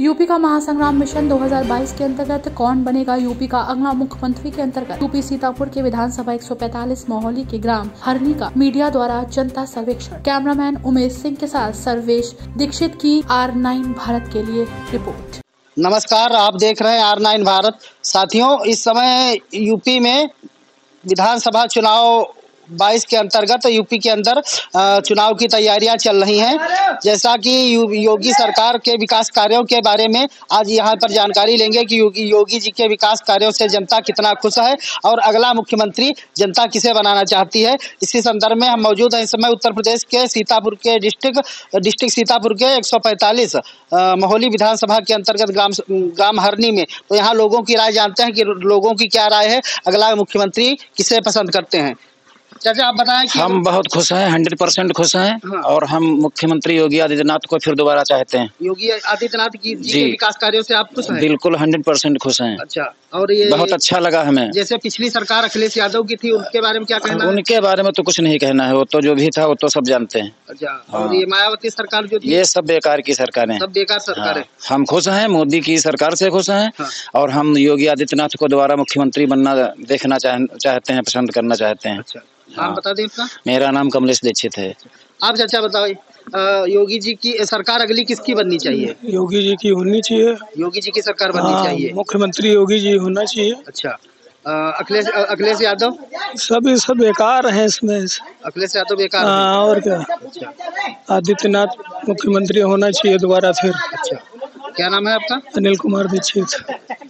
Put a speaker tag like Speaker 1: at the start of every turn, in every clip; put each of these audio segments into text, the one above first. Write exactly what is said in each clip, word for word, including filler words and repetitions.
Speaker 1: UP का महासंग्राम mission दो हज़ार बाईस के अंतर्गत कौन बनेगा यूपी का अगला मुख्यमंत्री के अंतर्गत यूपी सीतापुर के विधानसभा एक सौ पैंतालीस मोहाली के ग्राम हरनी का मीडिया द्वारा जनता सर्वेक्षण। कैमरामैन उमेश सिंह के साथ सर्वेश दीक्षित की आर नाइन भारत के लिए रिपोर्ट।
Speaker 2: नमस्कार, आप देख रहे हैं आर नाइन भारत। साथियों, इस समय यूपी में विधानसभा चुनाव बाईस के अंतर्गत यूपी के अंदर चुनाव की तैयारियां चल रही हैं। जैसा कि योगी सरकार के विकास कार्यों के बारे में आज यहां पर जानकारी लेंगे कि योगी योगी जी के विकास कार्यों से जनता कितना खुश है और अगला मुख्यमंत्री जनता किसे बनाना चाहती है। इसी संदर्भ में हम मौजूद हैं इस समय उत्तर प्रदेश के सीतापुर के डिस्ट्रिक्ट डिस्ट्रिक्ट सीतापुर के एक सौ पैंतालीस मोहाली विधानसभा के अंतर्गत ग्राम ग्राम हरनी में। तो यहाँ लोगों की राय जानते हैं कि लोगों की क्या राय है, अगला मुख्यमंत्री किसे पसंद करते हैं। चाचा, आप बताएं कि
Speaker 3: हम बहुत खुश हैं, हंड्रेड परसेंट खुश हैं। हाँ। और हम मुख्यमंत्री योगी आदित्यनाथ को फिर दोबारा चाहते हैं। योगी
Speaker 2: आदित्यनाथ की जी के विकास कार्यों से आप खुश हैं?
Speaker 3: बिल्कुल हंड्रेड परसेंट खुश हैं।
Speaker 2: अच्छा, और ये
Speaker 3: बहुत अच्छा लगा हमें।
Speaker 2: जैसे पिछली सरकार अखिलेश यादव की थी, उनके बारे में क्या कहना है?
Speaker 3: उनके बारे में तो कुछ नहीं कहना है, वो तो जो भी था वो तो सब जानते हैं।
Speaker 2: अच्छा, और ये मायावती सरकार जो थी,
Speaker 3: ये सब बेकार की सरकार है,
Speaker 2: सब बेकार सरकार है।
Speaker 3: हम खुश हैं, मोदी की सरकार से खुश हैं। और हम योगी आदित्यनाथ को दोबारा मुख्यमंत्री बनना देखना चाहते हैं, पसंद करना चाहते हैं।
Speaker 2: नाम बता दें अपना।
Speaker 3: मेरा नाम कमलेश दीक्षित है।
Speaker 2: आप चाचा बताओ, योगी जी की सरकार अगली किसकी बननी चाहिए?
Speaker 4: योगी जी की होनी चाहिए।
Speaker 2: योगी जी की सरकार बननी चाहिए,
Speaker 4: मुख्यमंत्री योगी जी होना चाहिए।
Speaker 2: अच्छा, अखिलेश अखिलेश यादव
Speaker 4: सब सब बेकार हैं इसमें।
Speaker 2: अखिलेश यादव बेकार है।
Speaker 4: आ, और क्या।
Speaker 2: अच्छा,
Speaker 4: आदित्यनाथ मुख्यमंत्री होना चाहिए दोबारा फिर।
Speaker 2: अच्छा, क्या नाम है आपका?
Speaker 4: अनिल कुमार दीक्षित।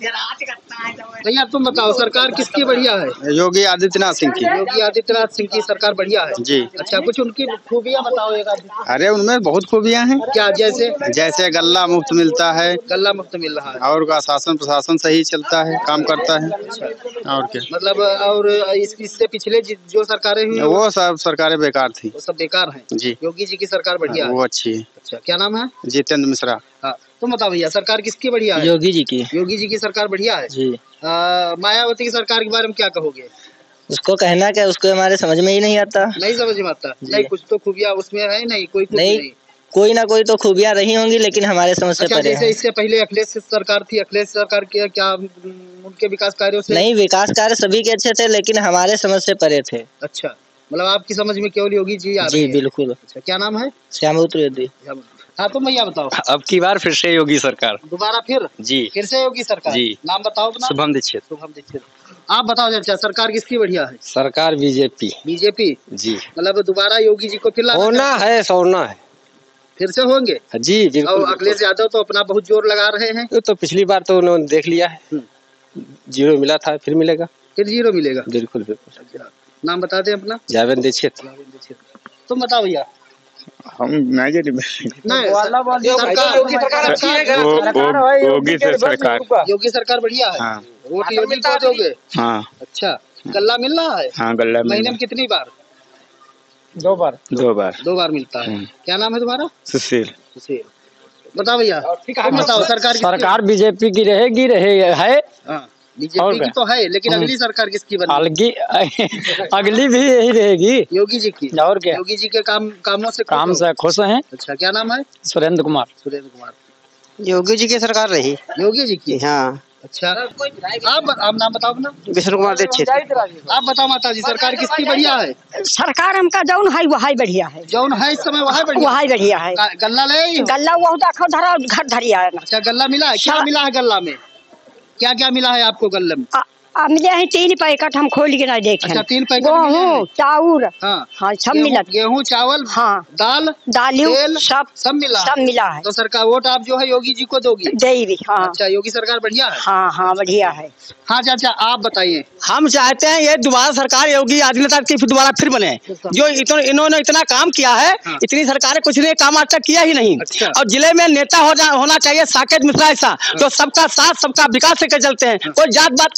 Speaker 2: भैया तुम बताओ, सरकार किसकी बढ़िया है?
Speaker 5: योगी आदित्यनाथ सिंह की।
Speaker 2: योगी आदित्यनाथ सिंह की सरकार बढ़िया है
Speaker 5: जी।
Speaker 2: अच्छा, कुछ उनकी खूबियाँ बताओ। एक
Speaker 5: अरे उनमें बहुत खूबियाँ हैं।
Speaker 2: क्या? जैसे
Speaker 5: जैसे गल्ला मुफ्त मिलता है,
Speaker 2: गल्ला मुफ्त मिल रहा है,
Speaker 5: और का शासन प्रशासन सही चलता है, काम करता है।
Speaker 2: अच्छा,
Speaker 5: और क्या
Speaker 2: मतलब, और इससे पिछले जो सरकारें हुई
Speaker 5: वो सब सरकारें बेकार थी,
Speaker 2: वो सब बेकार हैं
Speaker 5: जी।
Speaker 2: योगी जी की सरकार बढ़िया है,
Speaker 5: वो अच्छी है।
Speaker 2: अच्छा, क्या नाम है?
Speaker 5: जितेंद्र मिश्रा।
Speaker 2: हाँ, तुम बताओ भैया, सरकार किसकी बढ़िया है?
Speaker 3: योगी जी की।
Speaker 2: योगी जी की सरकार बढ़िया है
Speaker 3: जी।
Speaker 2: आ, मायावती की सरकार के बारे में क्या कहोगे?
Speaker 6: उसको कहना क्या, उसको हमारे समझ में ही नहीं आता।
Speaker 2: नहीं समझ में आता? नहीं, कुछ तो खूबियाँ उसमें है, नहीं कोई नहीं, नहीं।
Speaker 6: कोई ना कोई तो खूबियाँ रही होंगी, लेकिन हमारे समझ से परे है।
Speaker 2: जैसे इससे पहले अखिलेश सरकार थी, अखिलेश सरकार के क्या उनके विकास कार्यों से?
Speaker 6: नहीं, विकास कार्य सभी के अच्छे थे, लेकिन हमारे समझ से परे थे।
Speaker 2: अच्छा, मतलब आपकी समझ में केवल योगी जी आ रही है?
Speaker 6: जी बिल्कुल।
Speaker 2: अच्छा, क्या नाम है?
Speaker 6: श्यामूत रेड्डी।
Speaker 2: हाँ, तुम भैया बताओ।
Speaker 5: अब की बार फिर से योगी सरकार।
Speaker 2: दोबारा फिर?
Speaker 5: जी,
Speaker 2: फिर से योगी सरकार जी। नाम बताओ अपना।
Speaker 5: शुभम दीक्षित।
Speaker 2: शुभम दीक्षित। आप बताओ चाचा, सरकार किसकी बढ़िया है?
Speaker 5: सरकार बीजेपी।
Speaker 2: बीजेपी
Speaker 5: जी,
Speaker 2: मतलब दोबारा योगी जी को फिर
Speaker 5: होना है, सोना है,
Speaker 2: फिर से होंगे
Speaker 5: जी बिल्कुल।
Speaker 2: और अखिलेश यादव तो अपना बहुत जोर लगा रहे हैं।
Speaker 5: तो पिछली बार तो उन्होंने देख लिया है, जीरो मिला था, फिर मिलेगा,
Speaker 2: फिर जीरो मिलेगा।
Speaker 5: बिल्कुल बिल्कुल।
Speaker 2: नाम बता दें अपना।
Speaker 5: जावेद दीक्षित।
Speaker 2: तुम बताओ भैया।
Speaker 5: हम
Speaker 2: योगी सरकार योगी सरकार बढ़िया है।
Speaker 5: हाँ।
Speaker 2: वोट योगी को दोगे?
Speaker 5: हाँ।
Speaker 2: अच्छा, गल्ला मिल रहा है?
Speaker 5: हाँ, गल्ला
Speaker 2: महीने में कितनी बार?
Speaker 4: दो बार।
Speaker 5: दो बार
Speaker 2: दो बार मिलता है। क्या नाम है तुम्हारा?
Speaker 5: सुशील।
Speaker 2: सुशील। बताओ भैया, बताओ सरकार
Speaker 4: सरकार बीजेपी की रहेगी, रहे है।
Speaker 2: बीजेपी की तो है, लेकिन अगली सरकार किसकी बनेगी?
Speaker 4: अगली भी यही रहेगी,
Speaker 2: योगी जी की। और क्या? योगी जी के काम कामों से
Speaker 4: काम से खुश हैं।
Speaker 2: अच्छा, क्या नाम है?
Speaker 4: सुरेंद्र कुमार।
Speaker 2: सुरेंद्र कुमार।
Speaker 6: योगी जी की सरकार रही।
Speaker 2: योगी जी की?
Speaker 6: हाँ।
Speaker 2: अच्छा, आप आप नाम बताओ अपना।
Speaker 6: विष्णु कुमार दीक्षित।
Speaker 2: आप बताओ माता जी, सरकार किसकी बढ़िया है?
Speaker 7: सरकार हमका जौन है वही बढ़िया है।
Speaker 2: जौन है इस समय वही बढ़िया,
Speaker 7: वही बढ़िया है।
Speaker 2: गल्ला ले
Speaker 7: गल्ला वो देखो धरा घर धरिया है।
Speaker 2: अच्छा, गल्ला मिला है? क्या मिला है गल्ला में? क्या क्या मिला है आपको गल्ले में?
Speaker 7: मिले हैं तीन पैकेट, हम खोल के नहीं देखे।
Speaker 2: अच्छा, तीन पैकेट
Speaker 7: गेहूँ चावल। हाँ हाँ, सब मिला।
Speaker 2: गेहूँ चावल, हाँ, दाल
Speaker 7: दाल सब
Speaker 2: सब मिला
Speaker 7: सब मिला है।
Speaker 2: तो सरकार वोट आप जो है योगी जी को दोगी?
Speaker 7: देगी। हाँ।
Speaker 2: अच्छा, योगी सरकार बढ़िया है।
Speaker 7: हाँ हाँ बढ़िया है।
Speaker 2: हाँ चाचा, आप बताइए।
Speaker 8: हम चाहते हैं ये दोबारा सरकार योगी आदित्यनाथ की दोबारा फिर बने। जो इन्होंने इतना काम किया है, इतनी सरकारें कुछ ने काम आज तक किया ही नहीं। और जिले में नेता होना चाहिए साकेत मिश्रा ऐसा, तो सबका साथ सबका विकास लेकर चलते हैं, कोई जात बात का मतलब नहीं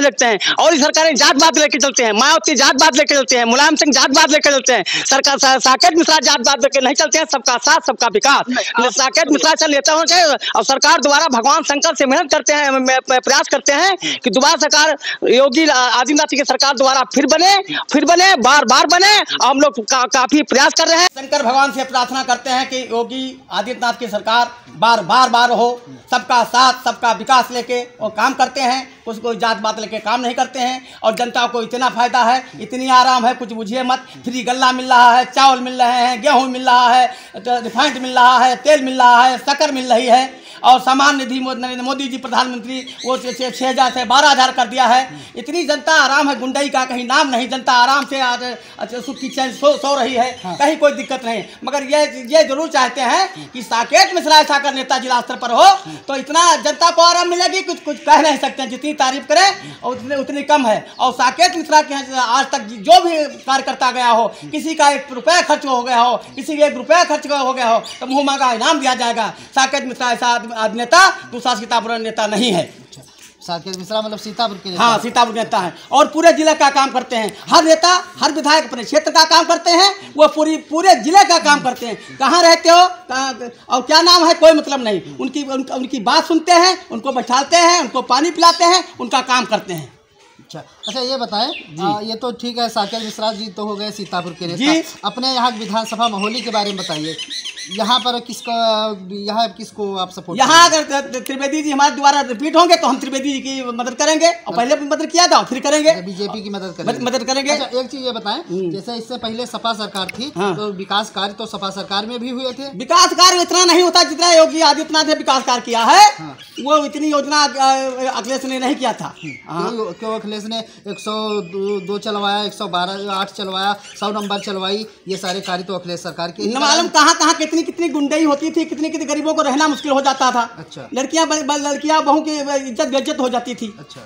Speaker 8: लगते हैं। और सरकारें जात बात लेके चलते हैं, मायावती जात बात लेके चलते हैं, मुलायम सिंह जात बात लेके चलते हैं, सरकार साकेत मिश्रा जात बात लेके नहीं चलते हैं। सबका साथ सबका विकास साकेत मिश्रा से लेते होंगे और सरकार द्वारा भगवान शंकर से मेहनत करते हैं, प्रयास करते हैं कि दोबारा सरकार योगी आदित्यनाथ की सरकार द्वारा फिर बने फिर बने बार बार बने। हम लोग का, काफी प्रयास कर रहे हैं।
Speaker 9: शंकर भगवान से प्रार्थना करते हैं कि योगी आदित्यनाथ की सरकार बार बार बार हो, सबका साथ सबका विकास लेके वो काम करते हैं, कुछ कोई जात बात लेके काम नहीं करते हैं। और जनता को इतना फायदा है, इतनी आराम है, कुछ बुझिए मत। फ्री गल्ला मिल रहा है, चावल मिल रहे हैं, गेहूँ मिल रहा है, रिफाइंड मिल रहा है, तेल मिल रहा है, शक्कर मिल रही है। और सामान निधि नरेंद्र मोदी जी प्रधानमंत्री वो छः हज़ार से बारह हज़ार कर दिया है। इतनी जनता आराम है, गुंडई का कहीं नाम नहीं। जनता आराम से सुख की चैन सो सो रही है, हाँ। कहीं कोई दिक्कत नहीं। मगर ये ये जरूर चाहते हैं कि साकेत मिश्रा ऐसा कर नेता जिला स्तर पर हो तो इतना जनता को आराम मिलेगी, कुछ कुछ कह नहीं सकते। जितनी तारीफ करें और उतनी उतनी कम है। और साकेत मिश्रा के आज तक जो भी कार्यकर्ता गया हो, किसी का एक रुपया खर्च हो गया हो, किसी का एक रुपया खर्च हो गया हो तो मुँह मांगा इनाम दिया जाएगा। साकेत मिश्रा ऐसा नेता दूसरा सीतापुर नेता नहीं है।
Speaker 2: साकेत मिश्रा मतलब सीतापुर के
Speaker 9: हाँ सीतापुर नेता है और पूरे जिले का काम करते हैं। हर नेता हर विधायक अपने क्षेत्र का काम करते हैं, वो पूरी पूरे जिले का काम करते हैं। कहाँ रहते हो कहाँ और क्या नाम है कोई मतलब नहीं। उनकी उन, उनकी बात सुनते हैं, उनको बैठाते हैं, उनको पानी पिलाते हैं, उनका काम करते हैं।
Speaker 2: अच्छा अच्छा ये बताएं, आ, ये तो ठीक है साकेत मिश्रा जी तो हो गए सीतापुर के नेता। अपने यहाँ विधानसभा महोली के बारे में बताइए। यहाँ पर किसका यहाँ किसको आप सपोर्ट?
Speaker 9: यहाँ अगर त्रिवेदी जी हमारे द्वारा रिपीट होंगे तो हम त्रिवेदी जी की मदद करेंगे और पहले भी मदद किया था फिर करेंगे,
Speaker 2: बीजेपी की मदद करेंगे
Speaker 9: मदद करेंगे।
Speaker 2: अच्छा एक चीज ये बताएं, जैसे इससे पहले सपा सरकार थी, हाँ। तो विकास कार्य तो सपा सरकार में भी हुए थे।
Speaker 9: विकास कार्य इतना नहीं होता जितना योगी आदित्यनाथ ने विकास कार्य किया है, हाँ। वो इतनी योजना अखिलेश ने नहीं किया था।
Speaker 2: क्यों अखिलेश ने एक सौ दो चलवाया, एक सौ बारह आठ चलवाया, सौ नंबर चलवाई, ये सारे कार्य तो अखिलेश सरकार के।
Speaker 9: मालूम कहाँ कहाँ कितनी कितनी गुंडई होती थी, कितनी कितनी गरीबों को रहना मुश्किल हो जाता था।
Speaker 2: अच्छा।
Speaker 9: लड़कियां लड़कियां बहू की इज्जत बेइज्जत हो जाती थी।
Speaker 2: अच्छा।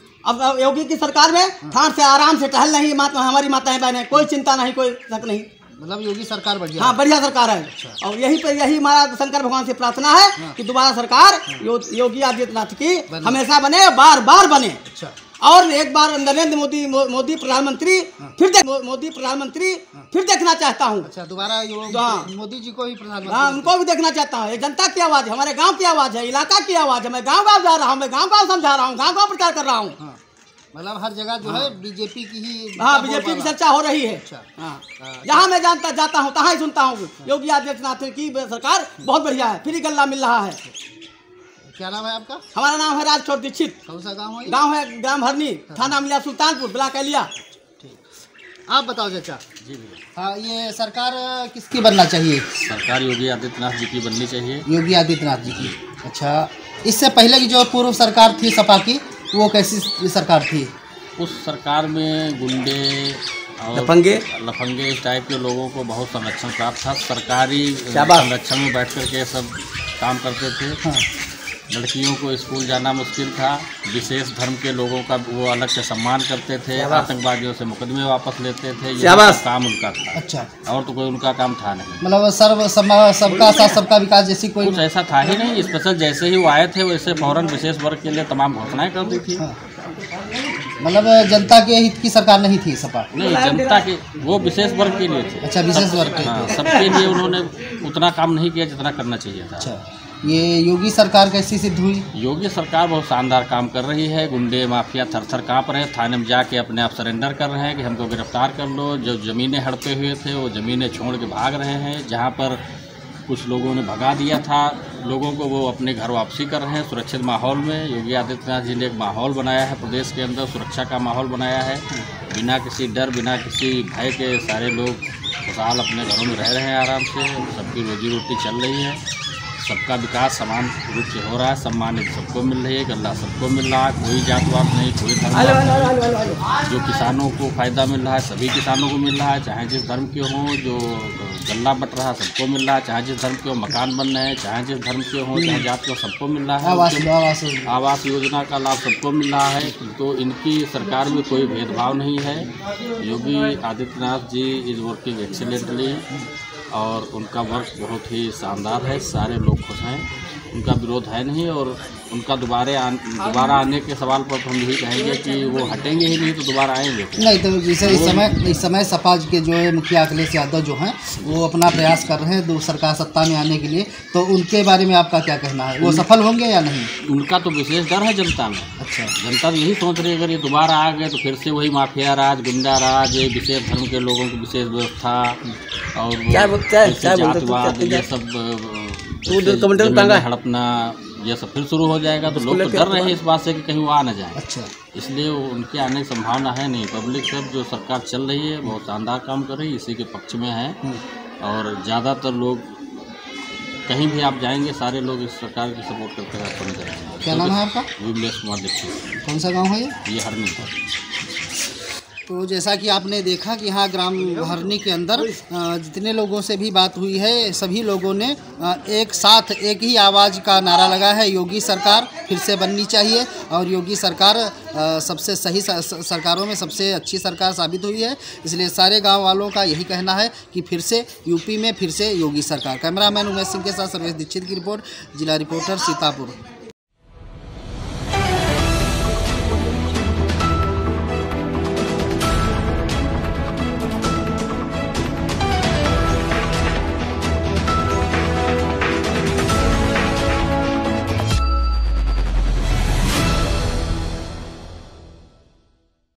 Speaker 9: अब योगी की सरकार में ठाठ से आराम से टहल नहीं माता, हमारी माताएं बहनें, कोई चिंता नहीं, कोई शक नहीं।
Speaker 2: मतलब योगी सरकार बढ़िया,
Speaker 9: हाँ बढ़िया सरकार है। अच्छा। और यही पर यही हमारा शंकर भगवान से प्रार्थना है, हाँ। कि दोबारा सरकार यो, योगी आदित्यनाथ की हमेशा बने, बार बार बने। अच्छा। और एक बार नरेंद्र मोदी मोदी प्रधानमंत्री, हाँ। फिर देख मोदी प्रधानमंत्री, हाँ। फिर देखना चाहता हूँ।
Speaker 2: अच्छा दोबारा
Speaker 9: हाँ।
Speaker 2: मोदी जी को भी प्रधानमंत्री,
Speaker 9: हाँ उनको भी देखना चाहता हूँ। ये जनता की आवाज़ है, हमारे गांव की आवाज़ है, इलाका की आवाज़ है। मैं गांव गांव जा रहा हूँ, मैं गांव गांव समझा रहा हूँ, गांव गांव प्रचार कर रहा हूँ।
Speaker 2: हाँ। मतलब हर जगह जो, हाँ। है बीजेपी की ही,
Speaker 9: हाँ बीजेपी की चर्चा हो रही है।
Speaker 2: अच्छा।
Speaker 9: हाँ जहाँ मैं जानता जाता हूँ तहाँ ही सुनता हूँ योगी आदित्यनाथ की सरकार बहुत बढ़िया है, फ्री गल्ला मिल रहा है।
Speaker 2: क्या नाम है आपका?
Speaker 9: हमारा नाम है राजछोड़ दीक्षित।
Speaker 2: कौन सा गांव है?
Speaker 9: गांव है ग्राम हरनी, थाना मिला सुल्तानपुर, ब्लॉक एलिया।
Speaker 2: ठीक। आप बताओ चाचा। जी भैया। हाँ ये सरकार किसकी बनना चाहिए?
Speaker 10: सरकार योगी आदित्यनाथ जी की बननी चाहिए।
Speaker 2: योगी आदित्यनाथ जी की। अच्छा इससे पहले की जो पूर्व सरकार थी सपा की, वो कैसी सरकार थी?
Speaker 10: उस सरकार में गुंडे और
Speaker 9: लफंगे
Speaker 10: लफंगे इस टाइप के लोगों को बहुत संरक्षण प्राप्त था। सरकारी संरक्षण में बैठ कर के सब काम करते थे। हाँ। लड़कियों को स्कूल जाना मुश्किल था। विशेष धर्म के लोगों का वो अलग से सम्मान करते थे। आतंकवादियों से मुकदमे वापस लेते थे। ये काम उनका था।
Speaker 2: अच्छा।
Speaker 10: और तो कोई उनका काम था नहीं।
Speaker 2: मतलब सर्व सबका साथ सबका विकास जैसी कोई
Speaker 10: कुछ ऐसा था ही नहीं। स्पेशल जैसे ही वो आए थे वैसे फौरन विशेष वर्ग के लिए तमाम घोषणाएं कर दी थी। हाँ।
Speaker 2: मतलब जनता के हित की सरकार नहीं थी सपा?
Speaker 10: नहीं जनता के, वो विशेष वर्ग के लिए थे।
Speaker 2: अच्छा विशेष वर्ग के।
Speaker 10: हाँ सबके लिए उन्होंने उतना काम नहीं किया जितना करना चाहिए था।
Speaker 2: अच्छा ये योगी सरकार कैसी सिद्ध हुई?
Speaker 10: योगी सरकार बहुत शानदार काम कर रही है। गुंडे माफिया थर थर काँप रहे हैं, थाने में जाके अपने आप सरेंडर कर रहे हैं कि हमको गिरफ्तार कर लो। जो ज़मीनें हड़पे हुए थे वो ज़मीनें छोड़ के भाग रहे हैं। जहाँ पर कुछ लोगों ने भगा दिया था लोगों को, वो अपने घर वापसी कर रहे हैं सुरक्षित माहौल में। योगी आदित्यनाथ जी ने एक माहौल बनाया है प्रदेश के अंदर, सुरक्षा का माहौल बनाया है। बिना किसी डर बिना किसी भय के सारे लोग खुशहाल अपने घरों में रह रहे हैं आराम से। सबकी रोजी रोटी चल रही है, सबका विकास समान रूप से हो रहा है, सम्मान सबको मिल रही है, गल्ला सबको मिल रहा है। कोई जातवाद नहीं, कोई धर्म नहीं। जो किसानों को फ़ायदा मिल रहा है सभी किसानों को मिल रहा है, चाहे जिस धर्म के हों। जो गल्ला बट रहा है सबको मिल रहा है, चाहे जिस धर्म के हो। मकान बन रहे हैं चाहे जिस धर्म के हों, चाहे जात के हो, सबको मिल रहा है।
Speaker 2: आवास
Speaker 10: आवास योजना का लाभ सबको मिल रहा है। तो इनकी सरकार में कोई भेदभाव नहीं है। Yogi Adityanath ji is working excellently और उनका वर्क बहुत ही शानदार है। सारे लोग खुश हैं उनका विरोध है नहीं। और उनका दोबारा आन, दोबारा आने के सवाल पर तो हम यही कहेंगे कि वो हटेंगे ही नहीं तो दोबारा आएंगे
Speaker 2: नहीं। तो जैसे इस समय इस समय सपा के जो है मुखिया अखिलेश यादव जो हैं वो अपना प्रयास कर रहे हैं दो सरकार सत्ता में आने के लिए, तो उनके बारे में आपका क्या कहना है, वो सफल होंगे या नहीं?
Speaker 10: उनका तो विशेष डर है जनता में।
Speaker 2: अच्छा,
Speaker 10: जनता तो यही सोच रही है अगर ये दोबारा आ गए तो फिर से वही माफिया राज, गुंडा राज, विशेष धर्म के लोगों की विशेष व्यवस्था और जातिवाद, ये सब हड़पना, ये सब फिर शुरू हो जाएगा। तो लोग तो डर रहे हैं इस बात से कि कहीं वो आ न जाए।
Speaker 2: अच्छा,
Speaker 10: इसलिए उनके आने की संभावना है नहीं। पब्लिक सब जो सरकार चल रही है बहुत शानदार काम कर रही है, इसी के पक्ष में है। और ज़्यादातर लोग कहीं भी आप जाएंगे सारे लोग इस सरकार की सपोर्ट करते हुए आपको नजर आएंगे।
Speaker 2: क्या नाम है आपका?
Speaker 10: विमलेश कुमार दीक्षित।
Speaker 2: कौन सा गाँव है ये?
Speaker 10: ये हरनी है।
Speaker 2: तो जैसा कि आपने देखा कि यहाँ ग्राम हरनी के अंदर जितने लोगों से भी बात हुई है सभी लोगों ने एक साथ एक ही आवाज़ का नारा लगाया है, योगी सरकार फिर से बननी चाहिए। और योगी सरकार सबसे सही सरकारों में सबसे अच्छी सरकार साबित हुई है, इसलिए सारे गांव वालों का यही कहना है कि फिर से यूपी में फिर से योगी सरकार। कैमरामैन उमेश सिंह के साथ सर्वेश दीक्षित की रिपोर्ट, जिला रिपोर्टर सीतापुर।